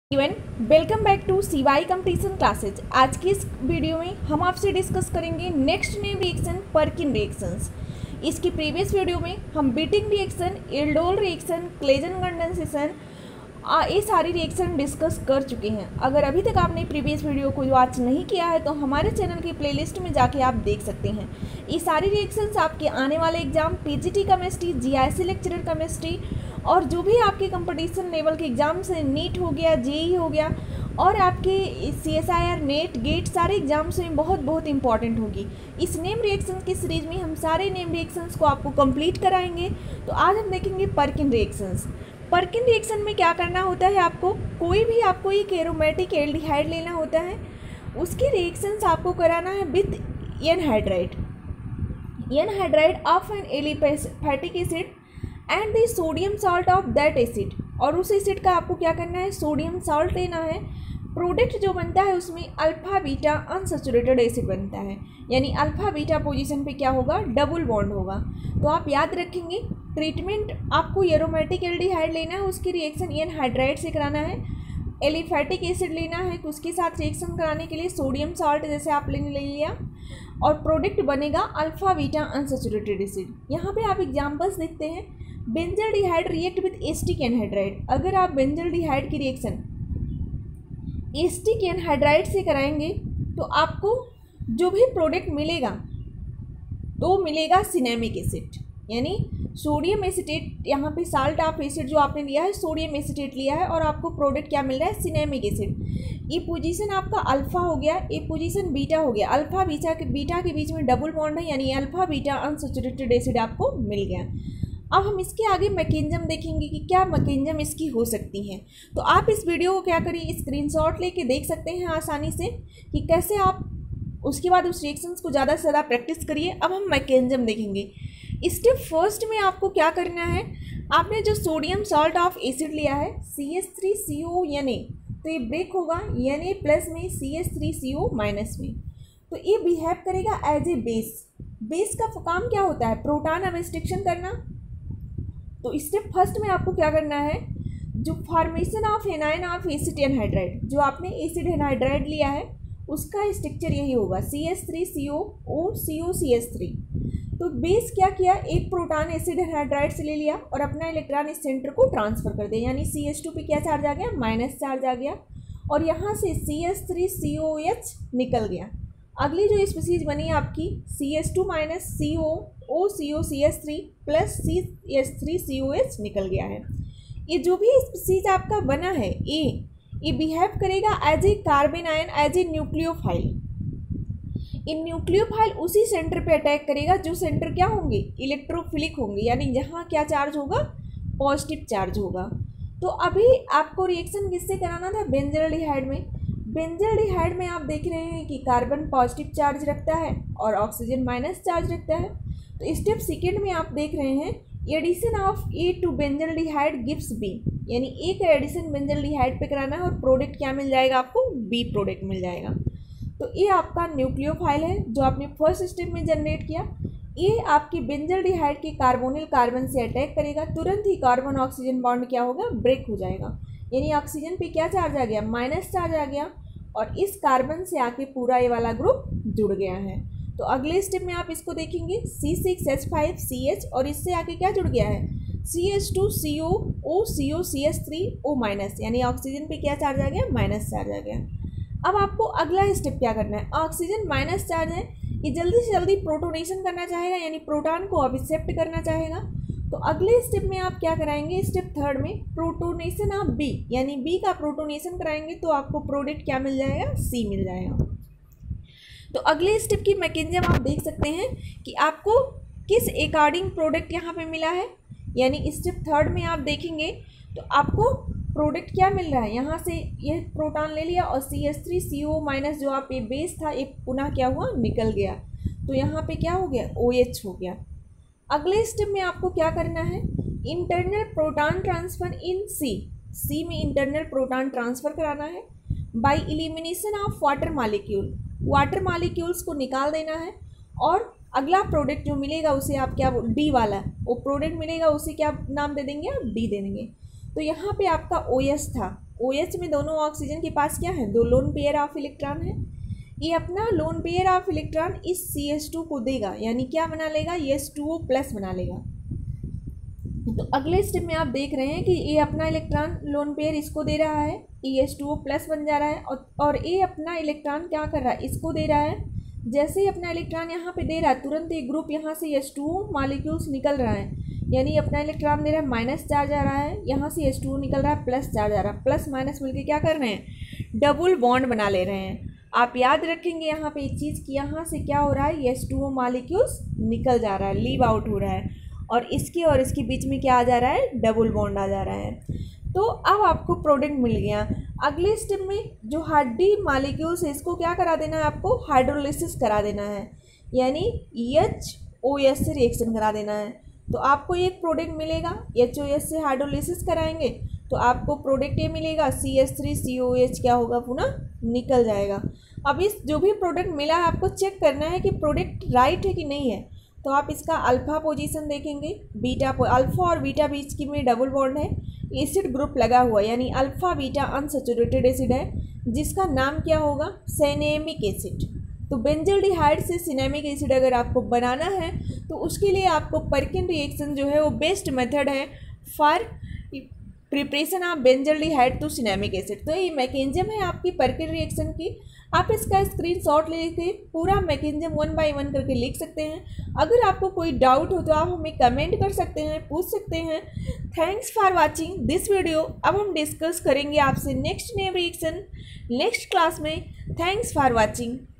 Even welcome back to CY competition classes. आज की इस वीडियो में हम आपसे डिस्कस करेंगे next name reaction Perkin reactions. इसकी प्रीवियस वीडियो में हम beating reaction, aldol reaction, Claisen condensation ये सारी रिएक्शन डिस्कस कर चुके हैं। अगर अभी तक आपने प्रीवियस वीडियो को वॉच नहीं किया है तो हमारे चैनल की प्लेलिस्ट में जाके आप देख सकते हैं। ये सारी रिएक्शंस आपके आने वाले exam PGT chemistry, GIC lecturer chemistry और जो भी आपके कंपटीशन लेवल के एग्जाम से नीट हो गया, जेई हो गया और आपके CSIR, नेट, गेट सारे एग्जाम्स में बहुत इंपॉर्टेंट होगी। इस नेम रिएक्शंस की सीरीज में हम सारे नेम रिएक्शंस को आपको कंप्लीट कराएंगे। तो आज हम देखेंगे पर्किन रिएक्शंस। पर्किन रिएक्शन में क्या करना होता है, आपको कोई भी आपको एक एरोमेटिक एल्डिहाइड लेना होता है, उसकी रिएक्शंस आपको कराना है with anhydride of an aliphatic acid and the sodium salt of that acid. और उस एसिड का आपको क्या करना है, सोडियम सॉल्ट लेना है। प्रोडक्ट जो बनता है उसमें अल्फा बीटा अनसैचुरेटेड एसिड बनता है, यानी अल्फा बीटा पोजीशन पे क्या होगा, डबल बॉन्ड होगा। तो आप याद रखेंगे ट्रीटमेंट आपको एरोमेटिक एल्डिहाइड लेना है, उसकी रिएक्शन एनहाइड्राइड से कराना है। एलिफैटिक एसिड लेना है, उसके साथ रिएक्शन कराने के लिए सोडियम सॉल्ट जैसे आप ले लिया और प्रोडक्ट बनेगा अल्फा बीटा अनसैचुरेटेड एसिड। यहाँ पे आप एग्जाम्पल्स देखते हैं, benzaldehyde react with acetic anhydride. अगर आप बेंजल्डिहाइड की रिएक्शन एसिटिक एनहाइड्राइड से कराएंगे तो आपको जो भी प्रोडक्ट मिलेगा तो मिलेगा सिनेमिक एसिड, यानी सोडियम एसिटेट। यहाँ पे साल्ट ऑफ एसिड जो आपने लिया है सोडियम एसिटेट लिया है और आपको प्रोडक्ट क्या मिल रहा है, सिनेमिक एसिड। ये पोजीशन आपका अल्फा हो गया, ये पोजीशन बीटा हो गया। अल्फा बीटा के बीच में डबल बॉन्ड है, यानी अल्फा बीटा अनसैचुरेटेड एसिड आपको मिल गया। अब हम इसके आगे मैकेनिज्म देखेंगे कि क्या मैकेनिज्म इसकी हो सकती है। तो आप इस वीडियो को क्या करिए, स्क्रीनशॉट लेके देख सकते हैं आसानी से कि कैसे आप उसके बाद उस रिएक्शंस को ज़्यादा से ज़्यादा प्रैक्टिस करिए। अब हम मैकेनिज्म देखेंगे। स्टेप फर्स्ट में आपको क्या करना है, आपने जो सोडियम सॉल्ट ऑफ एसिड लिया है CH3CO Na, तो ये ब्रेक होगा Na प्लस में CH3CO माइनस में, तो ये बिहेव करेगा एज ए बेस। बेस का काम क्या होता है, प्रोटॉन अबस्ट्रक्शन करना। तो स्टेप फर्स्ट में आपको क्या करना है, जो formation of anion of acid anhydride, जो आपने एसिड एनहाइड्राइड लिया है उसका स्ट्रक्चर यही होगा CH3COOCOCH3। तो बेस क्या किया, एक प्रोटॉन एसिड एनहाइड्राइड से ले लिया और अपना इलेक्ट्रॉन इस सेंटर को ट्रांसफर कर दिया, यानी CH2 पे क्या चार्ज आ गया, माइनस चार्ज आ गया और यहाँ से CH3COH निकल गया। अगली जो स्पीसीज बनी आपकी CH2 minus COCOCH3 plus CH3COH निकल गया है। ये जो भी स्पीसीज आपका बना है ये बिहेव करेगा as a carbon ion, as a nucleophile. इन न्यूक्लियोफाइल उसी सेंटर पे अटैक करेगा जो सेंटर क्या होंगे, इलेक्ट्रोफिलिक होंगे, यानी जहाँ क्या चार्ज होगा, पॉजिटिव चार्ज होगा। तो अभी आपको रिएक्शन किससे कराना था, बेंजल्डिहाइड में। बेंजल्डिहाइड में आप देख रहे हैं कि कार्बन पॉजिटिव चार्ज रखता है और ऑक्सीजन माइनस चार्ज रखता है। तो स्टेप सेकेंड में आप देख रहे हैं addition of A to benzaldehyde gives B, यानी A का एडिशन बेंजल्डिहाइड पे कराना है और प्रोडक्ट क्या मिल जाएगा आपको, B प्रोडक्ट मिल जाएगा। तो ये आपका न्यूक्लियोफाइल है जो आपने फर्स्ट स्टेप में जनरेट किया। ये आपकी बेंजल्डिहाइड के कार्बोनिल कार्बन से अटैक करेगा, तुरंत ही कार्बन ऑक्सीजन बॉन्ड क्या होगा, ब्रेक हो जाएगा, यानी ऑक्सीजन पे क्या चार्ज आ गया, माइनस चार्ज आ गया और इस कार्बन से आके पूरा ये वाला ग्रुप जुड़ गया है। तो अगले स्टेप में आप इसको देखेंगे C6H5CH और इससे आके क्या जुड़ गया है, CH2COOCOCH3O माइनस, यानी ऑक्सीजन पे क्या चार्ज आ गया, माइनस चार्ज आ गया। अब आपको अगला स्टेप क्या करना है, ऑक्सीजन माइनस चार्ज है, ये जल्दी से जल्दी प्रोटोनेशन करना चाहेगा, यानी प्रोटॉन को अबिसेप्ट करना चाहेगा। तो अगले स्टेप में आप क्या कराएंगे, स्टेप थर्ड में प्रोटोनेशन ऑफ B, यानी B का प्रोटोनेशन कराएंगे तो आपको प्रोडक्ट क्या मिल जाएगा, C मिल जाएगा। तो अगले स्टेप की मैकेनिज्म आप देख सकते हैं कि आपको किस अकॉर्डिंग प्रोडक्ट यहाँ पे मिला है, यानी स्टेप थर्ड में आप देखेंगे तो आपको प्रोडक्ट क्या मिल रहा है, यहाँ से ये प्रोटॉन ले लिया और CH3CO माइनस जो आप ये बेस था ये पुनः क्या हुआ, निकल गया, तो यहाँ पे क्या हो गया, OH हो गया। अगले स्टेप में आपको क्या करना है, internal proton transfer in C में इंटरनल प्रोटॉन ट्रांसफ़र कराना है by elimination of water molecules को निकाल देना है और अगला प्रोडक्ट जो मिलेगा उसे आप क्या, D वाला वो प्रोडक्ट मिलेगा उसे क्या नाम दे देंगे, आप D दे देंगे। तो यहाँ पे आपका OS था, OH में दोनों ऑक्सीजन के पास क्या है, 2 लोन पेयर ऑफ इलेक्ट्रॉन है। ये अपना लोन पेयर ऑफ इलेक्ट्रॉन इस CH2 को देगा, यानी क्या बना लेगा, H2O प्लस बना लेगा। तो अगले स्टेप में आप देख रहे हैं कि ये अपना इलेक्ट्रॉन लोन पेयर इसको दे रहा है, H2O प्लस बन जा रहा है, और ये अपना इलेक्ट्रॉन क्या कर रहा है, इसको दे रहा है। जैसे ही अपना इलेक्ट्रॉन यहाँ पे दे रहा है, तुरंत एक ग्रुप यहाँ से H2O मॉलिक्यूल्स निकल रहा है, यानी अपना इलेक्ट्रॉन दे रहा है माइनस चार्ज आ रहा है, यहाँ से H2O निकल रहा है प्लस चार्ज आ रहा है, प्लस माइनस मिलके क्या कर रहे हैं, डबल बॉन्ड बना ले रहे हैं। आप याद रखेंगे यहाँ पे एक चीज़ कि यहाँ से क्या हो रहा है, H2O मॉलिक्यूल्स निकल जा रहा है, लीव आउट हो रहा है, और इसके बीच में क्या आ जा रहा है, डबल बॉन्ड आ जा रहा है। तो अब आपको प्रोडक्ट मिल गया। अगले स्टेप में जो हार्डी मॉलिक्यूल्स है इसको क्या करा देना है, आपको हाइड्रोलिसिस करा देना है, यानी HOS से रिएक्शन करा देना है। तो आपको एक प्रोडक्ट मिलेगा, HOS से हाइड्रोलिसिस कराएंगे तो आपको प्रोडक्ट ये मिलेगा, CH3COH क्या होगा, पुनः निकल जाएगा। अब इस जो भी प्रोडक्ट मिला है आपको चेक करना है कि प्रोडक्ट राइट है कि नहीं है। तो आप इसका अल्फा पोजीशन देखेंगे, अल्फा और बीटा बीच की में डबल बॉन्ड है, एसिड ग्रुप लगा हुआ, यानी अल्फा बीटा अनसैचुरेटेड एसिड है, जिसका नाम क्या होगा, सिनेमिक एसिड। तो बेंजल्डिहाइड से सिनेमिक एसिड अगर आपको बनाना है तो उसके लिए आपको पर्किन रिएक्शन जो है वो बेस्ट मेथड है for preparation of benzaldehyde to cinnamic acid. तो ये मैकेनिज्म है आपकी पर्किन रिएक्शन की। आप इसका स्क्रीनशॉट लेके पूरा मैकेनिज्म 1 बाय 1 करके लिख सकते हैं। अगर आपको कोई डाउट हो तो आप हमें कमेंट कर सकते हैं, पूछ सकते हैं। Thanks for watching this video. अब हम डिस्कस करेंगे आपसे नेक्स्ट रिएक्शन नेक्स्ट क्लास में। Thanks for watching.